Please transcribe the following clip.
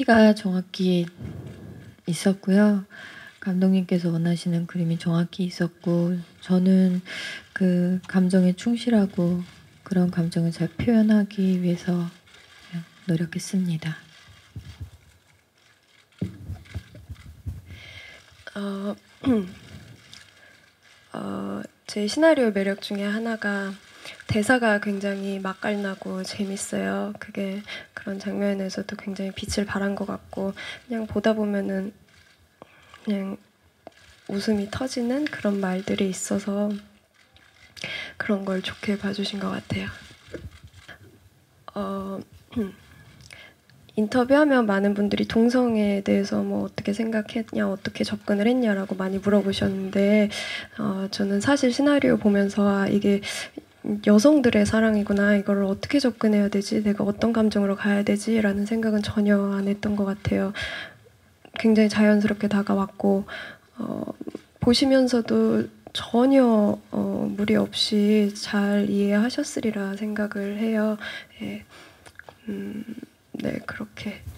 스토리가 정확히 있었고요. 감독님께서 원하시는 그림이 정확히 있었고, 저는 그 감정에 충실하고 그런 감정을 잘 표현하기 위해서 노력했습니다. 제 시나리오 매력 중에 하나가 대사가 굉장히 맛깔나고 재밌어요. 그게 그런 장면에서도 굉장히 빛을 발한 것 같고, 그냥 보다 보면은 그냥 웃음이 터지는 그런 말들이 있어서 그런 걸 좋게 봐주신 것 같아요. 인터뷰하면 많은 분들이 동성애에 대해서 뭐 어떻게 생각했냐, 어떻게 접근을 했냐라고 많이 물어보셨는데, 저는 사실 시나리오 보면서 이게 여성들의 사랑이구나, 이걸 어떻게 접근해야 되지, 내가 어떤 감정으로 가야 되지 라는 생각은 전혀 안 했던 것 같아요. 굉장히 자연스럽게 다가왔고, 보시면서도 전혀 무리 없이 잘 이해하셨으리라 생각을 해요. 예. 네, 그렇게